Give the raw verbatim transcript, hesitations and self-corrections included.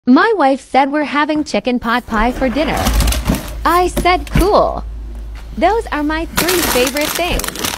My wife said we're having chicken pot pie for dinner. I said cool. Those are my three favorite things.